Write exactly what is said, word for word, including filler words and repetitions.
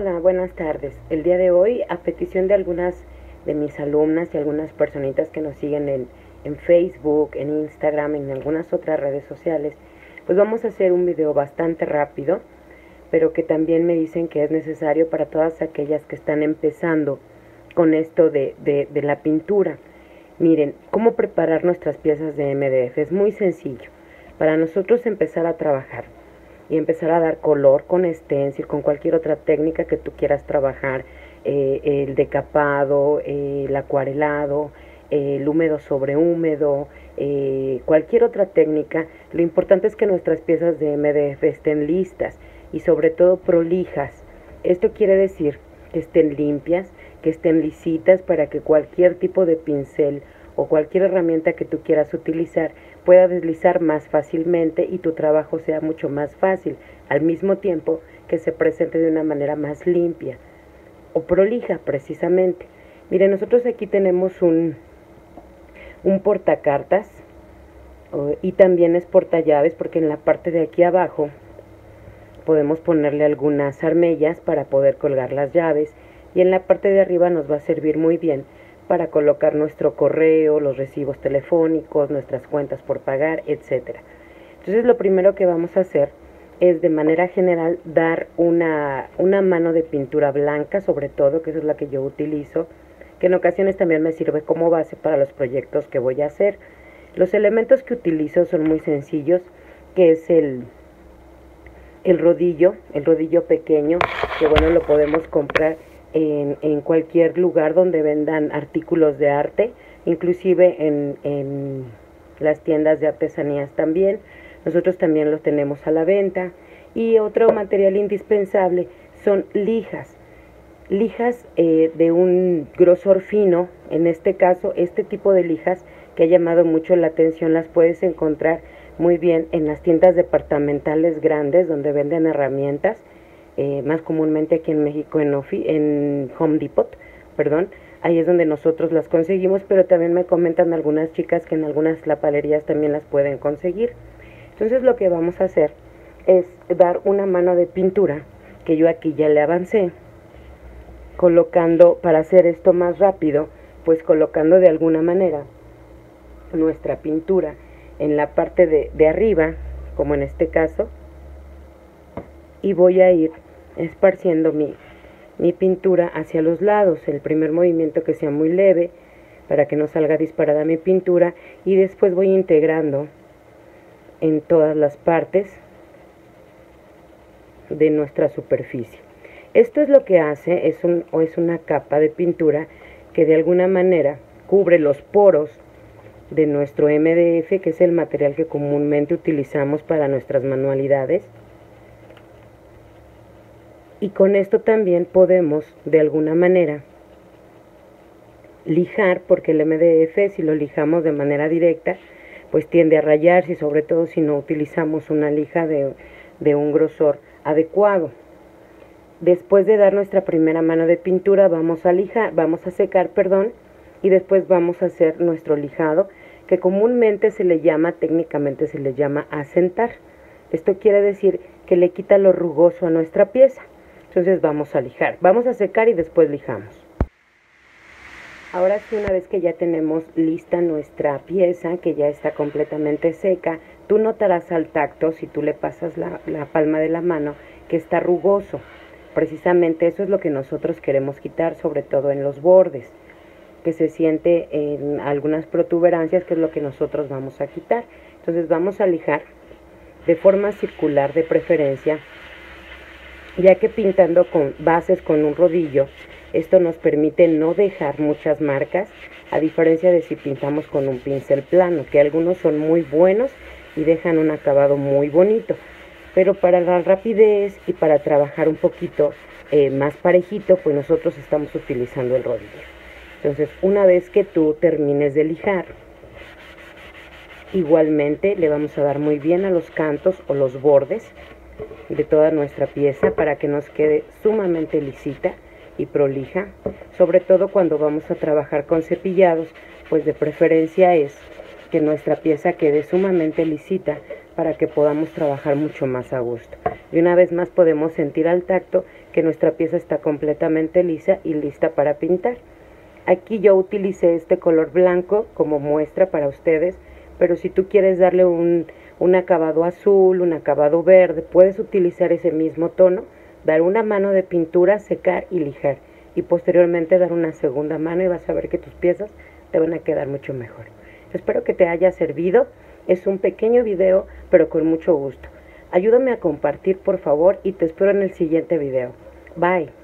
Hola, buenas tardes. El día de hoy, a petición de algunas de mis alumnas y algunas personitas que nos siguen en, en Facebook, en Instagram, en algunas otras redes sociales, pues vamos a hacer un video bastante rápido, pero que también me dicen que es necesario para todas aquellas que están empezando con esto de, de, de la pintura. Miren, cómo preparar nuestras piezas de M D F es muy sencillo. Para nosotros empezar a trabajar y empezar a dar color con stencil, con cualquier otra técnica que tú quieras trabajar, eh, el decapado, eh, el acuarelado, eh, el húmedo sobre húmedo, eh, cualquier otra técnica. Lo importante es que nuestras piezas de M D F estén listas y sobre todo prolijas. Esto quiere decir que estén limpias, que estén lisitas, para que cualquier tipo de pincel o cualquier herramienta que tú quieras utilizar pueda deslizar más fácilmente y tu trabajo sea mucho más fácil, al mismo tiempo que se presente de una manera más limpia o prolija precisamente. Miren, nosotros aquí tenemos un, un portacartas uh, y también es portallaves, porque en la parte de aquí abajo podemos ponerle algunas armellas para poder colgar las llaves, y en la parte de arriba nos va a servir muy bien para colocar nuestro correo, los recibos telefónicos, nuestras cuentas por pagar, etcétera. Entonces lo primero que vamos a hacer es, de manera general, dar una, una mano de pintura blanca, sobre todo, que esa es la que yo utilizo, que en ocasiones también me sirve como base para los proyectos que voy a hacer. Los elementos que utilizo son muy sencillos, que es el, el rodillo, el rodillo pequeño, que bueno, lo podemos comprar En, en cualquier lugar donde vendan artículos de arte, inclusive en, en las tiendas de artesanías también. Nosotros también los tenemos a la venta. Y otro material indispensable son lijas, lijas eh, de un grosor fino. En este caso, este tipo de lijas que ha llamado mucho la atención las puedes encontrar muy bien en las tiendas departamentales grandes donde venden herramientas. Eh, más comúnmente aquí en México en, Ofi, en Home Depot, perdón, ahí es donde nosotros las conseguimos, pero también me comentan algunas chicas que en algunas lapalerías también las pueden conseguir. Entonces lo que vamos a hacer es dar una mano de pintura, que yo aquí ya le avancé, colocando, para hacer esto más rápido, pues colocando de alguna manera nuestra pintura en la parte de, de arriba, como en este caso, y voy a ir esparciendo mi, mi pintura hacia los lados. El primer movimiento que sea muy leve para que no salga disparada mi pintura, y después voy integrando en todas las partes de nuestra superficie. Esto es lo que hace, es, un, o es una capa de pintura que de alguna manera cubre los poros de nuestro M D F, que es el material que comúnmente utilizamos para nuestras manualidades. Y con esto también podemos, de alguna manera, lijar, porque el M D F, si lo lijamos de manera directa, pues tiende a rayarse, y sobre todo si no utilizamos una lija de, de un grosor adecuado. Después de dar nuestra primera mano de pintura, vamos a lijar, vamos a secar, perdón, y después vamos a hacer nuestro lijado, que comúnmente se le llama, técnicamente se le llama asentar. Esto quiere decir que le quita lo rugoso a nuestra pieza. Entonces vamos a lijar, vamos a secar y después lijamos. Ahora sí, una vez que ya tenemos lista nuestra pieza, que ya está completamente seca, tú notarás al tacto, si tú le pasas la, la palma de la mano, que está rugoso. Precisamente eso es lo que nosotros queremos quitar, sobre todo en los bordes, que se siente en algunas protuberancias, que es lo que nosotros vamos a quitar. Entonces vamos a lijar de forma circular de preferencia, ya que pintando con bases con un rodillo, esto nos permite no dejar muchas marcas, a diferencia de si pintamos con un pincel plano, que algunos son muy buenos y dejan un acabado muy bonito, pero para la rapidez y para trabajar un poquito eh, más parejito, pues nosotros estamos utilizando el rodillo. Entonces, una vez que tú termines de lijar, igualmente le vamos a dar muy bien a los cantos o los bordes de toda nuestra pieza para que nos quede sumamente lisita y prolija, sobre todo cuando vamos a trabajar con cepillados, pues de preferencia es que nuestra pieza quede sumamente lisita para que podamos trabajar mucho más a gusto. Y una vez más podemos sentir al tacto que nuestra pieza está completamente lisa y lista para pintar. Aquí yo utilicé este color blanco como muestra para ustedes, pero si tú quieres darle un, un acabado azul, un acabado verde, puedes utilizar ese mismo tono, dar una mano de pintura, secar y lijar, y posteriormente dar una segunda mano y vas a ver que tus piezas te van a quedar mucho mejor. Espero que te haya servido. Es un pequeño video, pero con mucho gusto. Ayúdame a compartir, por favor, y te espero en el siguiente video. Bye.